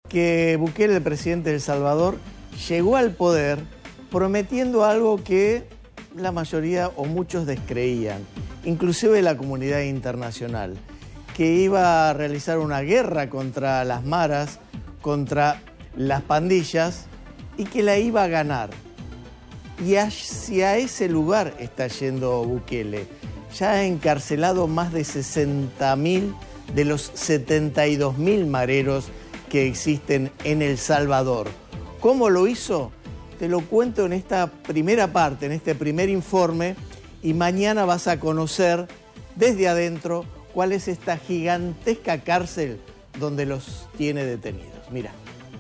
que Bukele, el presidente de El Salvador, llegó al poder prometiendo algo que la mayoría o muchos descreían, inclusive la comunidad internacional, que iba a realizar una guerra contra las maras, contra las pandillas, y que la iba a ganar. Y hacia ese lugar está yendo Bukele. Ya ha encarcelado más de 60.000 de los 72.000 mareros que existen en El Salvador. ¿Cómo lo hizo? Te lo cuento en esta primera parte, en este primer informe, y mañana vas a conocer desde adentro cuál es esta gigantesca cárcel donde los tiene detenidos. Mira.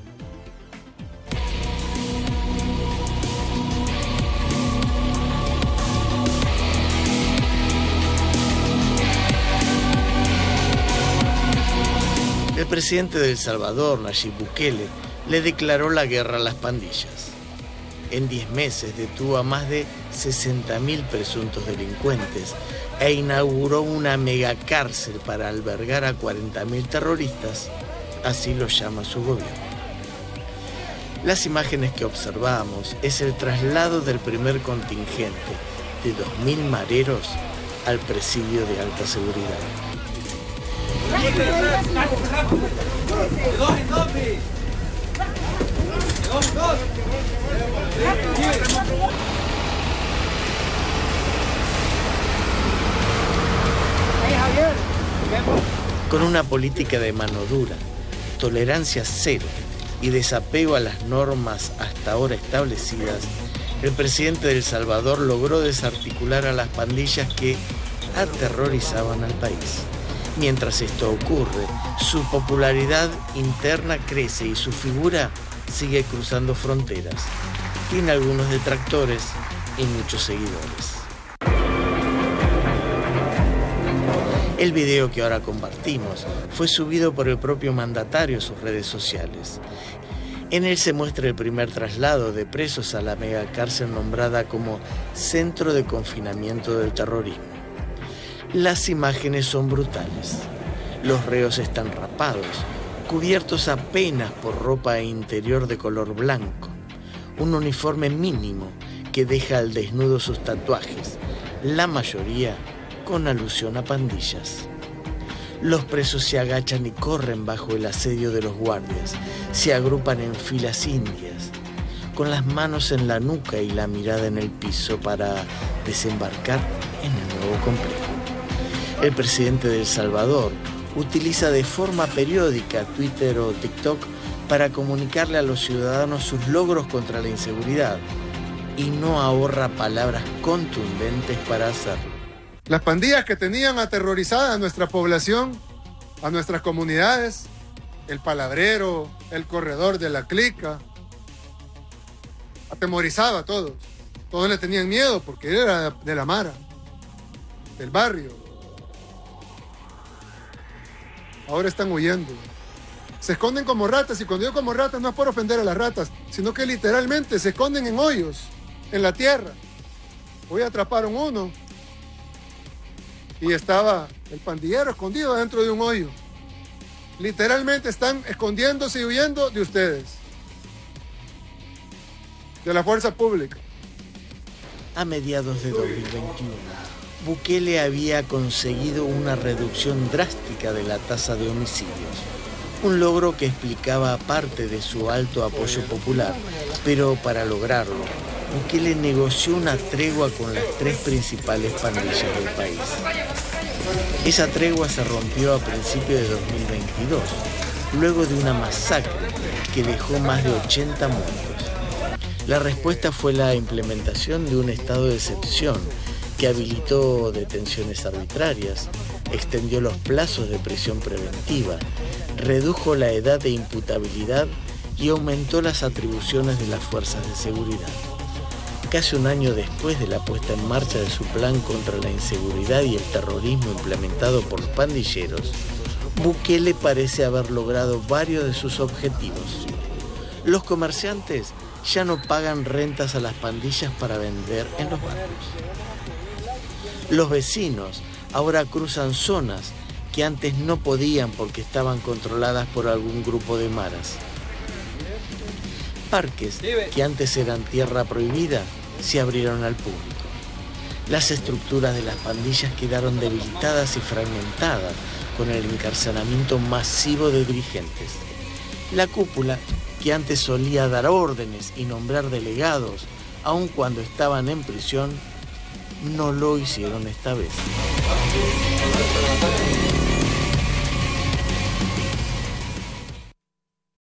El presidente de El Salvador, Nayib Bukele, le declaró la guerra a las pandillas. En 10 meses detuvo a más de 60.000 presuntos delincuentes e inauguró una megacárcel para albergar a 40.000 terroristas, así lo llama su gobierno. Las imágenes que observamos es el traslado del primer contingente de 2.000 mareros al presidio de alta seguridad. Con una política de mano dura, tolerancia cero y desapego a las normas hasta ahora establecidas, el presidente de El Salvador logró desarticular a las pandillas que aterrorizaban al país. Mientras esto ocurre, su popularidad interna crece y su figura sigue cruzando fronteras. Tiene algunos detractores y muchos seguidores. El video que ahora compartimos fue subido por el propio mandatario a sus redes sociales. En él se muestra el primer traslado de presos a la megacárcel nombrada como Centro de Confinamiento del Terrorismo. Las imágenes son brutales. Los reos están rapados, cubiertos apenas por ropa interior de color blanco, un uniforme mínimo que deja al desnudo sus tatuajes, la mayoría con alusión a pandillas. Los presos se agachan y corren bajo el asedio de los guardias, se agrupan en filas indias, con las manos en la nuca y la mirada en el piso para desembarcar en el nuevo complejo. El presidente de El Salvador utiliza de forma periódica Twitter o TikTok para comunicarle a los ciudadanos sus logros contra la inseguridad y no ahorra palabras contundentes para hacerlo. Las pandillas que tenían aterrorizada a nuestra población, a nuestras comunidades, el palabrero, el corredor de la clica, atemorizaba a todos. Todos le tenían miedo porque él era de la mara, del barrio. Ahora están huyendo. Se esconden como ratas, y cuando digo como ratas no es por ofender a las ratas, sino que literalmente se esconden en hoyos, en la tierra. Hoy atraparon uno y estaba el pandillero escondido dentro de un hoyo. Literalmente están escondiéndose y huyendo de ustedes, de la fuerza pública. A mediados de 2021, Bukele había conseguido una reducción drástica de la tasa de homicidios, un logro que explicaba parte de su alto apoyo popular, pero para lograrlo, Bukele negoció una tregua con las 3 principales pandillas del país. Esa tregua se rompió a principios de 2022, luego de una masacre que dejó más de 80 muertos. La respuesta fue la implementación de un estado de excepción que habilitó detenciones arbitrarias, extendió los plazos de prisión preventiva, redujo la edad de imputabilidad y aumentó las atribuciones de las fuerzas de seguridad. Casi un año después de la puesta en marcha de su plan contra la inseguridad y el terrorismo implementado por los pandilleros, Bukele parece haber logrado varios de sus objetivos. Los comerciantes ya no pagan rentas a las pandillas para vender en los barrios. Los vecinos ahora cruzan zonas que antes no podían porque estaban controladas por algún grupo de maras. Parques que antes eran tierra prohibida se abrieron al público. Las estructuras de las pandillas quedaron debilitadas y fragmentadas con el encarcelamiento masivo de dirigentes. La cúpula, que antes solía dar órdenes y nombrar delegados, aun cuando estaban en prisión, no lo hicieron esta vez.